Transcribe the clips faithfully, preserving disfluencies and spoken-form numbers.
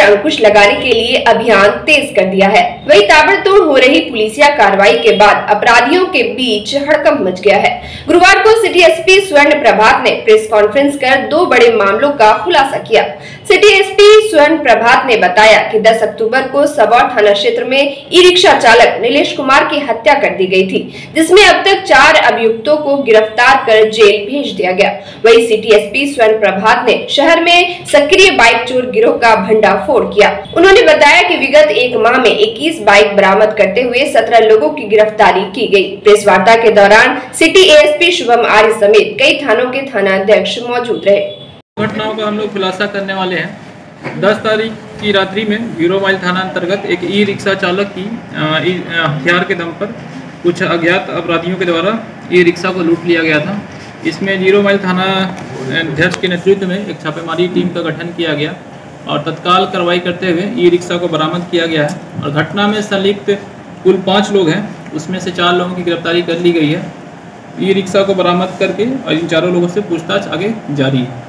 अंकुश लगाने के लिए अभियान तेज कर दिया है। वहीं ताबड़तोड़ हो रही पुलिसिया कार्रवाई के बाद अपराधियों के बीच हड़कंप मच गया है। गुरुवार को सिटी एसपी स्वर्ण प्रभात ने प्रेस कॉन्फ्रेंस कर दो बड़े मामलों का खुलासा किया। सिटी एसपी स्वर्ण प्रभात ने बताया कि दस अक्टूबर को सबौर थाना क्षेत्र में ई रिक्शा चालक नीलेश कुमार की हत्या कर दी गई थी, जिसमें अब तक चार अभियुक्तों को गिरफ्तार कर जेल भेज दिया गया। वहीं सिटी एसपी स्वर्ण प्रभात ने शहर में सक्रिय बाइक चोर गिरोह का भंडाफोड़ किया। उन्होंने बताया कि विगत एक माह में इक्कीस बाइक बरामद करते हुए सत्रह लोगों की गिरफ्तारी की गई। प्रेस वार्ता के दौरान सिटी एएसपी शुभम आर्य समेत कई थानों के थानाध्यक्ष मौजूद रहे। घटनाओं का हम लोग खुलासा करने वाले हैं। दस तारीख की रात्रि में जीरो माइल थाना अंतर्गत एक ई रिक्शा चालक की हथियार के दम पर कुछ अज्ञात अपराधियों के द्वारा ई रिक्शा को लूट लिया गया था। इसमें जीरो माइल थाना अध्यक्ष के नेतृत्व में एक छापेमारी टीम का गठन किया गया और तत्काल कार्रवाई करते हुए ई रिक्शा को बरामद किया गया है और घटना में संलिप्त कुल पाँच लोग हैं, उसमें से चार लोगों की गिरफ्तारी कर ली गई है। ई रिक्शा को बरामद करके और इन चारों लोगों से पूछताछ आगे जारी है।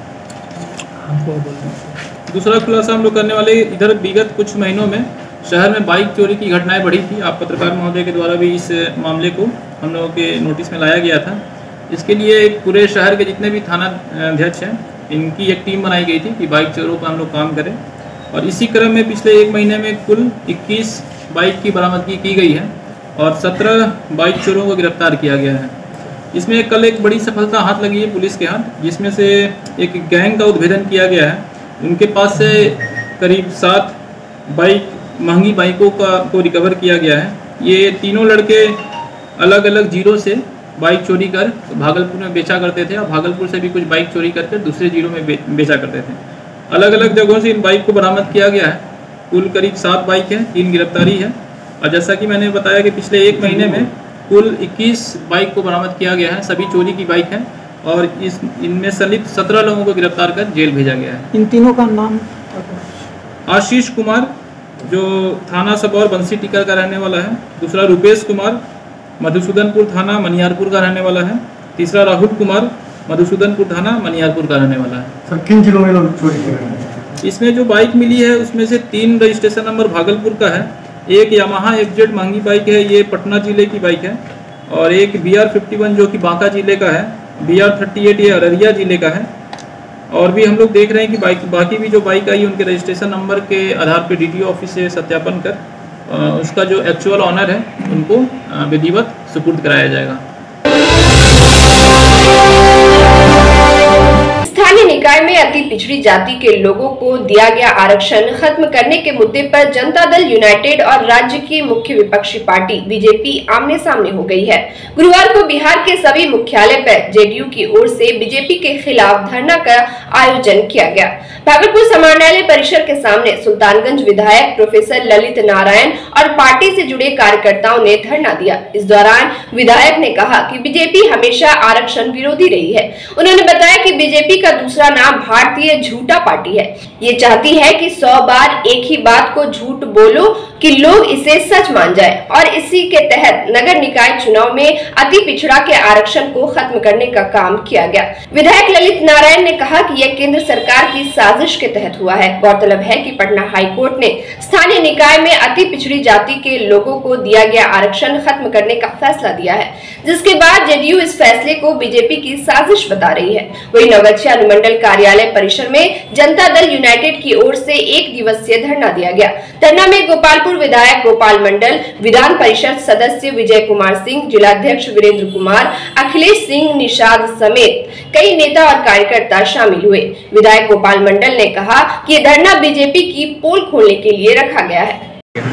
दूसरा खुलासा हम लोग करने वाले, इधर विगत कुछ महीनों में शहर में बाइक चोरी की घटनाएं बढ़ी थी। आप पत्रकार महोदय के द्वारा भी इस मामले को हम लोगों के नोटिस में लाया गया था। इसके लिए पूरे शहर के जितने भी थाना अध्यक्ष हैं, इनकी एक टीम बनाई गई थी कि बाइक चोरों पर हम लोग काम करें और इसी क्रम में पिछले एक महीने में कुल इक्कीस बाइक की बरामदगी की गई है और सत्रह बाइक चोरों को गिरफ्तार किया गया है। इसमें कल एक बड़ी सफलता हाथ लगी है पुलिस के हाथ, जिसमें से एक गैंग का उद्भेदन किया गया है। उनके पास से करीब सात बाइक महंगी बाइकों का को रिकवर किया गया है। ये तीनों लड़के अलग अलग जीरो से बाइक चोरी कर भागलपुर में बेचा करते थे और भागलपुर से भी कुछ बाइक चोरी करके दूसरे जीरो में बे, बेचा करते थे। अलग अलग जगहों से इन बाइक को बरामद किया गया है। कुल करीब सात बाइक हैं, तीन गिरफ्तारी है और जैसा कि मैंने बताया कि पिछले एक महीने में कुल इक्कीस बाइक को बरामद किया गया है। सभी चोरी की बाइक हैं और इस इनमें संलिप्त सत्रह लोगों को गिरफ्तार कर जेल भेजा गया है। इन तीनों का नाम? आशीष कुमार जो थाना सबौर बंसी टीकर का रहने वाला है, दूसरा रुपेश कुमार मधुसूदनपुर थाना मनियारपुर का रहने वाला है, तीसरा राहुल कुमार मधुसूदनपुर थाना मनियारपुर का रहने वाला है। सर किन जिलों में लोग चोरी कर रहे हैं? इसमें जो बाइक मिली है उसमें से तीन रजिस्ट्रेशन नंबर भागलपुर का है, एक यामाहा एफ जेड महंगी बाइक है, ये पटना जिले की बाइक है और एक बी आर फिफ्टी वन जो कि बांका जिले का है, बी आर थर्टी एट ये अररिया जिले का है। और भी हम लोग देख रहे हैं कि बाइक बाकी भी जो बाइक आई उनके रजिस्ट्रेशन नंबर के आधार पर डीटीओ ऑफिस से सत्यापन कर उसका जो एक्चुअल ऑनर है उनको विधिवत सुपुर्द कराया जाएगा। स्थानीय निकाय में अति पिछड़ी जाति के लोगों को दिया गया आरक्षण खत्म करने के मुद्दे पर जनता दल यूनाइटेड और राज्य की मुख्य विपक्षी पार्टी बीजेपी आमने सामने हो गई है। गुरुवार को बिहार के सभी मुख्यालय पर जेडीयू की ओर से बीजेपी के खिलाफ धरना का आयोजन किया गया। भागलपुर समाहरणालय परिसर के सामने सुल्तानगंज विधायक प्रोफेसर ललित नारायण और पार्टी से जुड़े कार्यकर्ताओं ने धरना दिया। इस दौरान विधायक ने कहा कि बीजेपी हमेशा आरक्षण विरोधी रही है। उन्होंने बताया कि बीजेपी का दूसरा नाम भारतीय झूठा पार्टी है। ये चाहती है कि सौ बार एक ही बात को झूठ बोलो कि लोग इसे सच मान जाए और इसी के तहत नगर निकाय चुनाव में अति पिछड़ा के आरक्षण को खत्म करने का काम किया गया। विधायक ललित नारायण ने कहा कि यह केंद्र सरकार की साजिश के तहत हुआ है। गौरतलब है कि पटना हाईकोर्ट ने स्थानीय निकाय में अति पिछड़ी जाति के लोगों को दिया गया आरक्षण खत्म करने का फैसला दिया है, जिसके बाद जेडीयू इस फैसले को बीजेपी की साजिश बता रही है। वही नवगछिया अनुमंडल कार्यालय परिसर में जनता दल यूनाइटेड की ओर से एक दिवसीय धरना दिया गया। धरना में गोपालपुर विधायक गोपाल मंडल, विधान परिषद सदस्य विजय कुमार सिंह, जिलाध्यक्ष वीरेंद्र कुमार, अखिलेश सिंह निषाद समेत कई नेता और कार्यकर्ता शामिल हुए। विधायक गोपाल मंडल ने कहा कि ये धरना बीजेपी की पोल खोलने के लिए रखा गया है।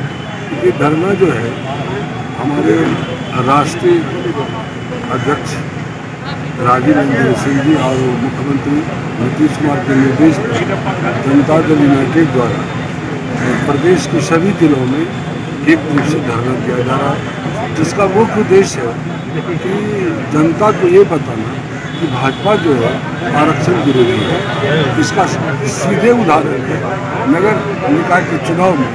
ये धरना जो है हमारे राष्ट्रीय अध्यक्ष राजीव रंजन सिंह जी और मुख्यमंत्री नीतीश कुमार के निर्देश पर जनता दल यूनाइटेड द्वारा प्रदेश के सभी जिलों में एक दिवसीय धरना दिया जा रहा है, जिसका मुख्य उद्देश्य है कि जनता को ये बताना कि भाजपा जो है आरक्षण विरोधी है। इसका सीधे उदाहरण है नगर निकाय के चुनाव में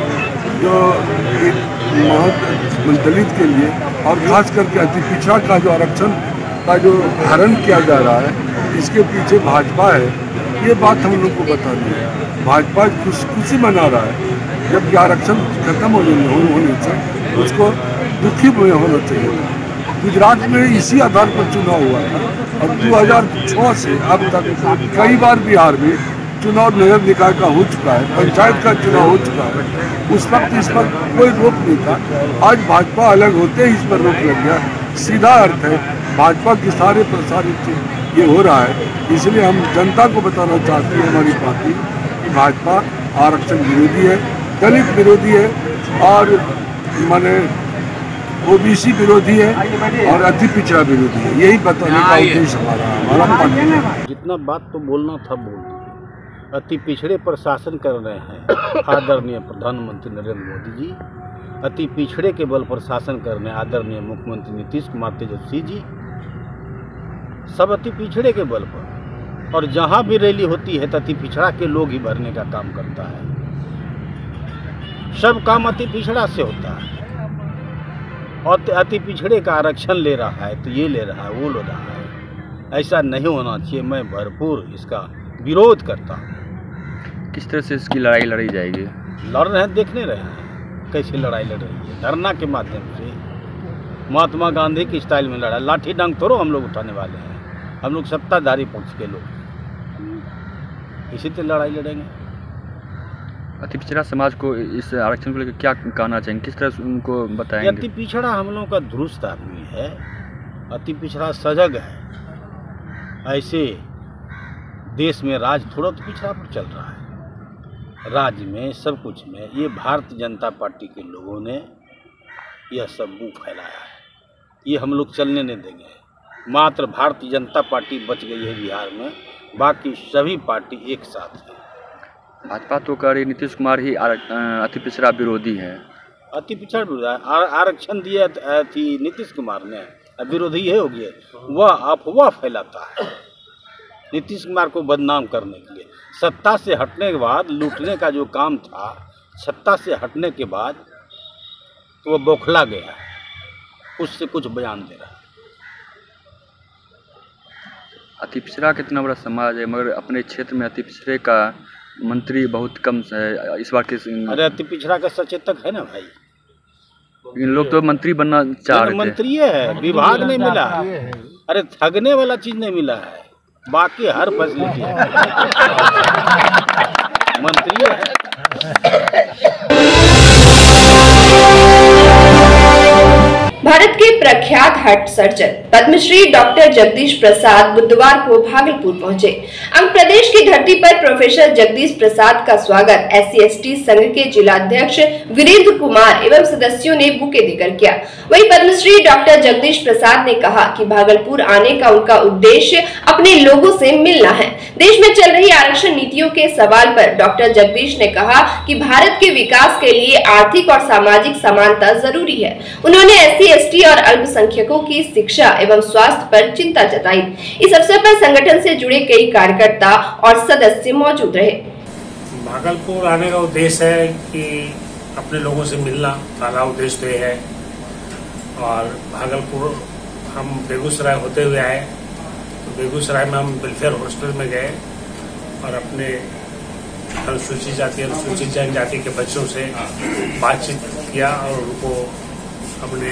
जो एक महत्व दलित के लिए और खास करके अति पिछड़ा का जो आरक्षण का जो हरण किया जा रहा है, इसके पीछे भाजपा है, ये बात हम लोग को बता दी है। भाजपा खुश खुशी मना रहा है, जबकि आरक्षण खत्म होने होने से उसको दुखी होना चाहिए। गुजरात में इसी आधार पर चुनाव हुआ था और दो हज़ार छह से अब तक कई बार बिहार में चुनाव नगर निकाय का हो चुका है, पंचायत का चुनाव हो चुका है। उस वक्त इस पर कोई रोक नहीं था। आज भाजपा अलग होते ही इस पर रोक लग गया। सीधा अर्थ है भाजपा की सारे प्रसारित ये हो रहा है। इसलिए हम जनता को बताना चाहते हैं हमारी पार्टी कि भाजपा आरक्षण विरोधी है, दलित विरोधी है और माने ओबीसी विरोधी है और अति पिछड़ा विरोधी है। यही बताने का उद्देश्य हमारा हमारा पार्टी। जितना बात तो बोलना था बोल दिया। अति पिछड़े पर शासन कर रहे हैं आदरणीय प्रधानमंत्री नरेंद्र मोदी जी, अति पिछड़े के बल पर शासन कर रहे हैं आदरणीय मुख्यमंत्री नीतीश कुमार तेजस्वी जी। सब अति पिछड़े के बल पर, और जहां भी रैली होती है तो अति पिछड़ा के लोग ही भरने का काम करता है। सब काम अति पिछड़ा से होता है और अति पिछड़े का आरक्षण ले रहा है तो ये ले रहा है वो ले रहा है। ऐसा नहीं होना चाहिए। मैं भरपूर इसका विरोध करता हूँ। किस तरह से इसकी लड़ाई लड़ी जाएगी? लड़ रहे हैं, देखने रहे हैं कैसे लड़ाई लड़ रही है। धरना के माध्यम से महात्मा गांधी की स्टाइल में लड़ा। लाठी डंग थोड़ो हम लोग उठाने वाले हैं। हम लोग सत्ताधारी पक्ष के लोग, इसी तरह लड़ाई लड़ेंगे। अति पिछड़ा समाज को इस आरक्षण को लेकर क्या कहना चाहेंगे, किस तरह से उनको बताएंगे? अति पिछड़ा हम लोगों का दुरुस्त आदमी है, अति पिछड़ा सजग है। ऐसे देश में राज थोड़ा तो पिछड़ा पर चल रहा है। राज्य में सब कुछ में ये भारतीय जनता पार्टी के लोगों ने यह सब मुँह फैलाया है। ये हम लोग चलने नहीं देंगे। मात्र भारतीय जनता पार्टी बच गई है बिहार में, बाकी सभी पार्टी एक साथ है। भाजपा तो कह रही नीतीश कुमार ही अति पिछड़ा विरोधी है। अति पिछड़ा विरोधी आरक्षण दिया थी नीतीश कुमार ने, विरोधी है हो गया। वह अफवाह फैलाता है नीतीश कुमार को बदनाम करने के लिए। सत्ता से हटने के बाद लूटने का जो काम था, सत्ता से हटने के बाद तो वह बौखला गया, उससे कुछ बयान दे रहा है। अति पिछड़ा कितना बड़ा समाज है, मगर अपने क्षेत्र में अति पिछड़े का मंत्री बहुत कम है इस बार के। अरे अति पिछड़ा का सचेतक है ना भाई। इन लोग तो मंत्री बनना चाह रहे थे। मंत्री है, विभाग नहीं मिला। अरे ठगने वाला चीज नहीं मिला है, बाकी हर फैसिलिटी है। मंत्री है। भारत के प्रख्यात heart surgeon Padmashri doctor Jagdish Prasad बुधवार को भागलपुर पहुंचे। अंग प्रदेश की धरती पर प्रोफेसर जगदीश प्रसाद का स्वागत एस सी एस टी संघ के जिलाध्यक्ष वीरेंद्र कुमार एवं सदस्यों ने बुके देकर किया। वहीं पद्मश्री डॉक्टर जगदीश प्रसाद ने कहा कि भागलपुर आने का उनका उद्देश्य अपने लोगों से मिलना है। देश में चल रही आरक्षण नीतियों के सवाल पर डॉक्टर जगदीश ने कहा कि भारत के विकास के लिए आर्थिक और सामाजिक समानता जरूरी है। उन्होंने एस सी एस टी और अल्पसंख्यकों की शिक्षा एवं स्वास्थ्य पर चिंता जताई। इस अवसर पर संगठन से जुड़े कई कार्यकर्ता और सदस्य मौजूद रहे। भागलपुर आने का उद्देश्य है कि अपने लोगों से मिलना, पहला उद्देश्य तो है। और भागलपुर हम बेगूसराय होते हुए आए, तो बेगूसराय में हम वेलफेयर हॉस्टल में गए और अपने अनुसूचित जाति अनुसूचित जनजाति के बच्चों से बातचीत किया और उनको हमने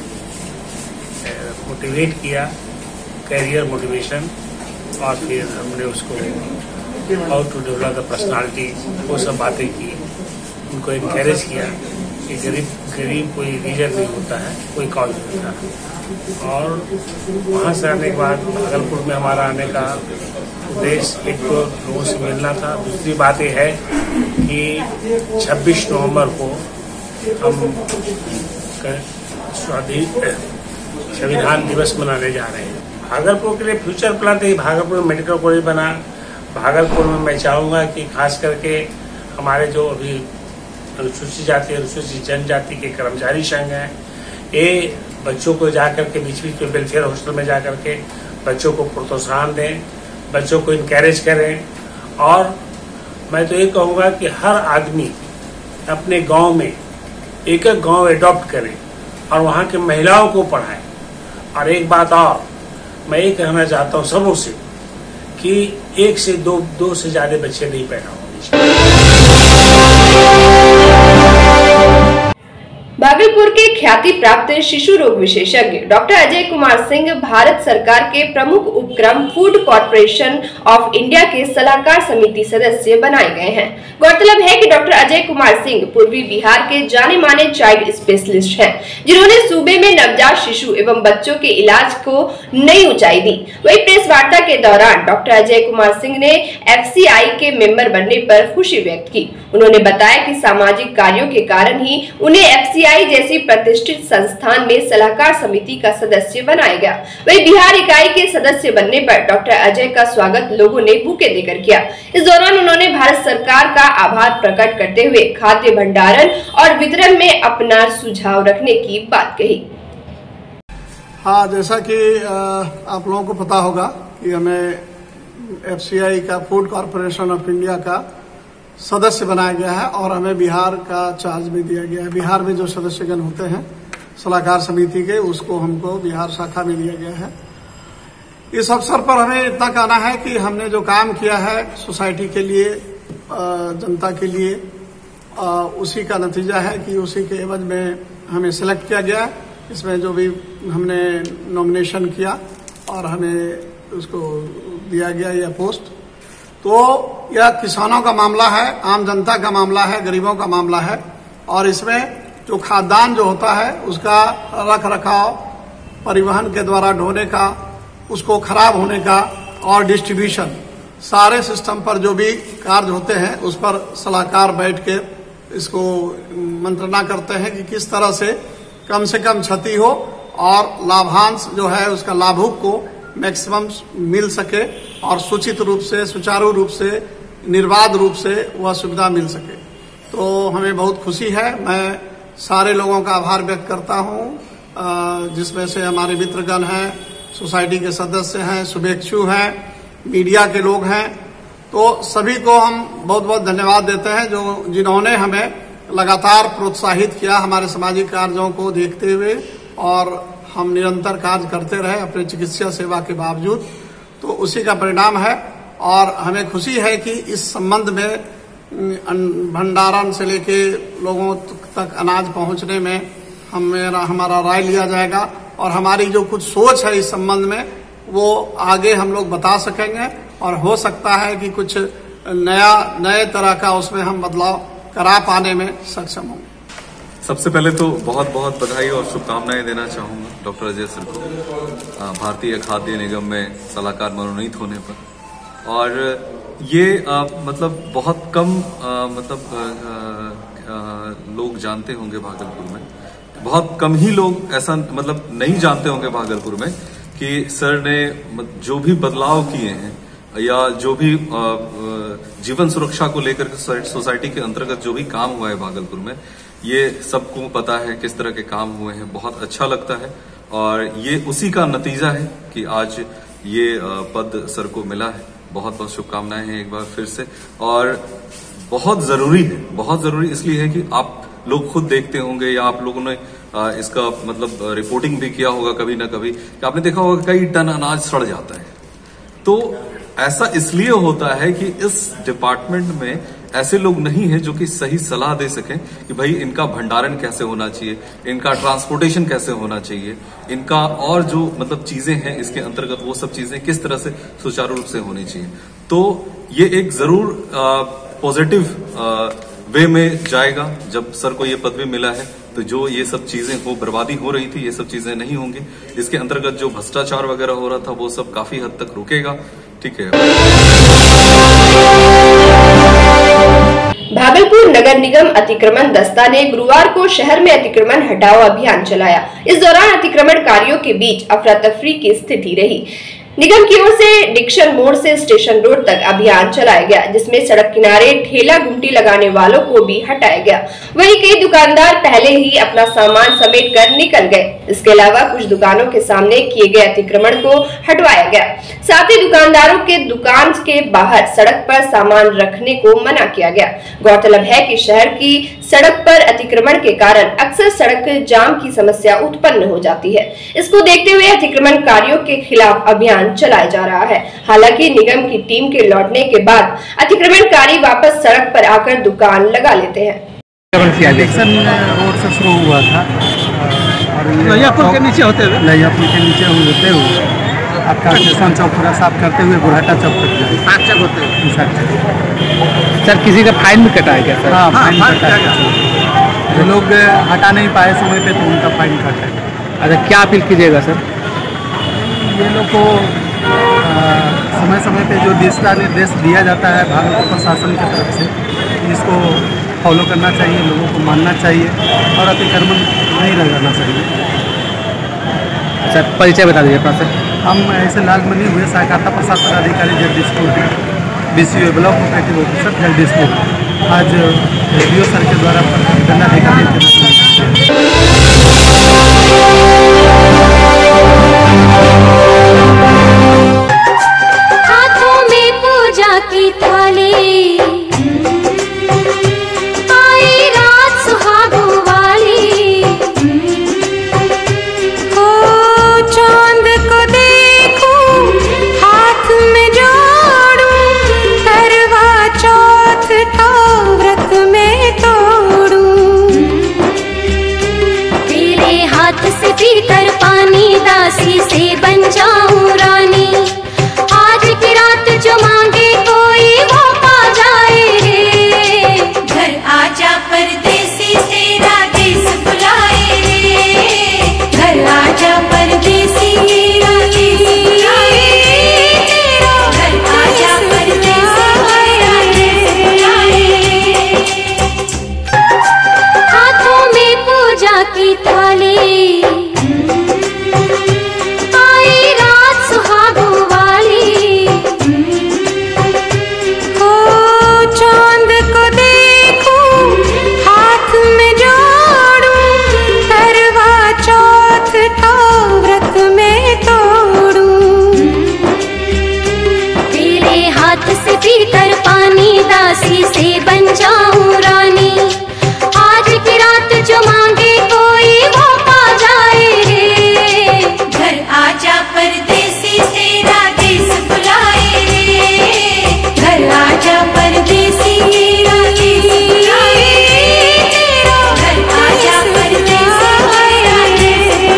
मोटिवेट किया, कैरियर मोटिवेशन, और फिर हमने उसको how to develop the personality, वो सब बातें की, उनको इनकरेज किया कि गरीब गरीब कोई रीजन नहीं होता है, कोई कॉज नहीं होता। और वहाँ से आने के बाद भागलपुर में हमारा आने का उद्देश्य एक तो लोगों से मिलना था। दूसरी बात यह है कि छब्बीस नवंबर को हम स्वाधीन संविधान दिवस मनाने जा रहे हैं। भागलपुर के लिए फ्यूचर प्लान था कि भागलपुर में मेडिकल कॉलेज बना। भागलपुर में मैं चाहूँगा कि खास करके हमारे जो अभी अनुसूचित जाति अनुसूचित जनजाति के कर्मचारी संघ हैं, ये बच्चों को जाकर के बीच बीच में वेलफेयर हॉस्टल में जाकर के बच्चों को प्रोत्साहन दें, बच्चों को इनकरेज करें। और मैं तो ये कहूँगा कि हर आदमी अपने गांव में एक एक गांव एडॉप्ट करें और वहाँ के महिलाओं को पढ़ाएं। और एक बात और मैं ये कहना चाहता हूँ सबों से कि एक से दो दो से ज्यादा बच्चे नहीं पैदा होंगे। भागलपुर के ख्याति प्राप्त शिशु रोग विशेषज्ञ डॉक्टर अजय कुमार सिंह भारत सरकार के प्रमुख उपक्रम फूड कॉर्पोरेशन ऑफ इंडिया के सलाहकार समिति सदस्य बनाए गए हैं। गौरतलब है कि डॉक्टर अजय कुमार सिंह पूर्वी बिहार के जाने माने चाइल्ड स्पेशलिस्ट हैं, जिन्होंने सूबे में नवजात शिशु एवं बच्चों के इलाज को नई ऊंचाई दी। वही प्रेस वार्ता के दौरान डॉक्टर अजय कुमार सिंह ने एफ सी आई के मेंबर बनने पर खुशी व्यक्त की। उन्होंने बताया कि सामाजिक कार्यों के कारण ही उन्हें एफ सी आई जैसी प्रतिष्ठित संस्थान में सलाहकार समिति का सदस्य बनाया गया। वही बिहार इकाई के सदस्य बनने पर डॉक्टर अजय का स्वागत लोगों ने बुके देकर किया। इस दौरान उन्होंने भारत सरकार का आभार प्रकट करते हुए खाद्य भंडारण और वितरण में अपना सुझाव रखने की बात कही। हाँ, जैसा कि आप लोगों को पता होगा कि हमें एफ सी आई का फूड कॉर्पोरेशन ऑफ इंडिया का सदस्य बनाया गया है और हमें बिहार का चार्ज भी दिया गया है। बिहार में जो सदस्यगण होते हैं सलाहकार समिति के, उसको हमको बिहार शाखा में दिया गया है। इस अवसर पर हमें इतना कहना है कि हमने जो काम किया है सोसाइटी के लिए, जनता के लिए, उसी का नतीजा है कि उसी के एवज में हमें सिलेक्ट किया गया। इसमें जो भी हमने नॉमिनेशन किया और हमें उसको दिया गया यह पोस्ट, तो यह किसानों का मामला है, आम जनता का मामला है, गरीबों का मामला है। और इसमें जो खाद्यान्न जो होता है उसका रख रखाव, परिवहन के द्वारा ढोने का, उसको खराब होने का और डिस्ट्रीब्यूशन, सारे सिस्टम पर जो भी कार्य होते हैं उस पर सलाहकार बैठ के इसको मंत्रणा करते हैं कि किस तरह से कम से कम क्षति हो और लाभांश जो है उसका लाभुक को मैक्सिमम मिल सके और सूचित रूप से, सुचारू रूप से, निर्बाध रूप से वह सुविधा मिल सके। तो हमें बहुत खुशी है। मैं सारे लोगों का आभार व्यक्त करता हूं, जिसमें से हमारे मित्रगण हैं, सोसाइटी के सदस्य हैं, शुभेच्छु हैं, मीडिया के लोग हैं। तो सभी को हम बहुत बहुत धन्यवाद देते हैं जो जिन्होंने हमें लगातार प्रोत्साहित किया हमारे सामाजिक कार्यों को देखते हुए, और हम निरंतर कार्य करते रहे अपने चिकित्सा सेवा के बावजूद। तो उसी का परिणाम है और हमें खुशी है कि इस संबंध में भंडारण से लेके लोगों तक अनाज पहुंचने में हमें हमारा राय लिया जाएगा और हमारी जो कुछ सोच है इस संबंध में वो आगे हम लोग बता सकेंगे और हो सकता है कि कुछ नया नए तरह का उसमें हम बदलाव करा पाने में सक्षम होंगे। सबसे पहले तो बहुत बहुत बधाई और शुभकामनाएं देना चाहूंगा डॉक्टर अजय सर को भारतीय खाद्य निगम में सलाहकार मनोनीत होने पर। और ये आ, मतलब बहुत कम आ, मतलब आ, आ, लोग जानते होंगे भागलपुर में, बहुत कम ही लोग ऐसा मतलब नहीं जानते होंगे भागलपुर में कि सर ने जो भी बदलाव किए हैं या जो भी जीवन सुरक्षा को लेकर सोसाइटी के अंतर्गत जो भी काम हुआ है भागलपुर में, ये सबको पता है किस तरह के काम हुए हैं। बहुत अच्छा लगता है और ये उसी का नतीजा है कि आज ये पद सर को मिला है। बहुत बहुत शुभकामनाएं हैं एक बार फिर से। और बहुत जरूरी है, बहुत जरूरी इसलिए है कि आप लोग खुद देखते होंगे या आप लोगों ने इसका मतलब रिपोर्टिंग भी किया होगा कभी ना कभी, कि आपने देखा होगा कई टन अनाज सड़ जाता है। तो ऐसा इसलिए होता है कि इस डिपार्टमेंट में ऐसे लोग नहीं हैं जो कि सही सलाह दे सकें कि भाई इनका भंडारण कैसे होना चाहिए, इनका ट्रांसपोर्टेशन कैसे होना चाहिए, इनका और जो मतलब चीजें हैं इसके अंतर्गत वो सब चीजें किस तरह से सुचारू रूप से होनी चाहिए। तो ये एक जरूर पॉजिटिव वे में जाएगा। जब सर को ये पदवी मिला है तो जो ये सब चीजें हो बर्बादी हो रही थी ये सब चीजें नहीं होंगी। इसके अंतर्गत जो भ्रष्टाचार वगैरह हो रहा था वो सब काफी हद तक रुकेगा। ठीक है। भागलपुर नगर निगम अतिक्रमण दस्ता ने गुरुवार को शहर में अतिक्रमण हटाओ अभियान चलाया। इस दौरान अतिक्रमणकारियों के बीच अफरा तफरी की स्थिति रही। निगम की ओर से डिक्शन मोड़ से स्टेशन रोड तक अभियान चलाया गया, जिसमें सड़क किनारे ठेला गुमटी लगाने वालों को भी हटाया गया। वहीं कई दुकानदार पहले ही अपना सामान समेट कर निकल गए। इसके अलावा कुछ दुकानों के सामने किए गए अतिक्रमण को हटवाया गया। साथ ही दुकानदारों के दुकान के बाहर सड़क पर सामान रखने को मना किया गया। गौरतलब है कि शहर की सड़क पर अतिक्रमण के कारण अक्सर सड़क जाम की समस्या उत्पन्न हो जाती है। इसको देखते हुए अतिक्रमणकारियों के खिलाफ अभियान चलाया जा रहा है। हालांकि निगम की टीम के लौटने के बाद अतिक्रमणकारी वापस सड़क पर आकर दुकान लगा लेते हैं। इलेक्शन रोड से शुरू हुआ था और लैया पुल के नीचे होते हुए लैया पुल के नीचे होते हुए आपका स्टेशन चौक पूरा साफ करते हुए बुढ़ाटा चौक तक जाए सात चक होते हुए सात चक। सर किसी का फाइन भी कटा है क्या सर? हाँ फाइन कटा है। जो लोग हटा नहीं पाए समय पे तो उनका फाइन कटा है। अच्छा क्या अपील कीजिएगा सर? ये लोग को समय समय पे जो दिशा निर्देश दिया जाता है भागलपुर प्रशासन की तरफ से इसको फॉलो करना चाहिए, लोगों को मानना चाहिए और अतिक्रमण नहीं लगाना चाहिए। अच्छा परिचय बता दीजिए अपना सर। हम ऐसे लालमनी हुए सहकारिता प्रसाद पदाधिकारी Jagdishpur B C O block operative officer Jagdishpur. आज रेडियो सर के द्वारा दंडाधिकारी हाथों में पूजा की थाली पीकर पानी दासी से बन जाऊं रानी। आज की रात जो मांगे कोई वो पा जाए रे। घर आजा परदेसी तेरा देश बुलाए रे। घर आजा परदेसी तेरा देश बुलाए रे। घर आजा परदेसी तेरा देश बुलाए। हाथों में पूजा की थाली पीकर पानी दासी से बन जाऊं रानी। आज की रात जो मांगे कोई वो पा जाए रे। घर आजा परदेसी तेरा देश बुलाए रे। घर आजा परदेसी तेरा देश बुलाए रे। घर आजा परदेसी तेरा देश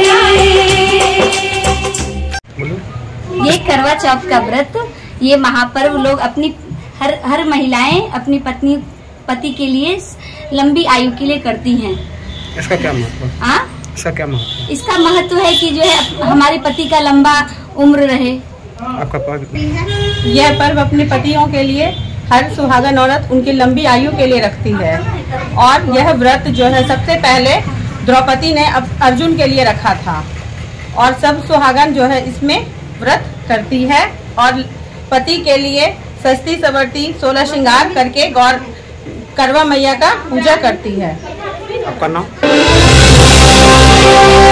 बुलाए। ये करवा चौथ का व्रत, ये महापर्व लोग अपनी हर हर महिलाएं अपनी पत्नी पति के लिए लंबी आयु के लिए करती हैं। इसका क्या महत्व है? हाँ इसका क्या महत्व? इसका महत्व है कि जो है हमारे पति का लंबा उम्र रहे। आपका पर्व यह पर्व अपने पतियों के लिए हर सुहागन औरत उनकी लंबी आयु के लिए रखती है। और यह व्रत जो है सबसे पहले द्रौपदी ने अर्जुन के लिए रखा था और सब सुहागन जो है इसमें व्रत करती है और पति के लिए सस्ती सवरती सोलह श्रृंगार करके गौर करवा मैया का पूजा करती है। आपका नाम?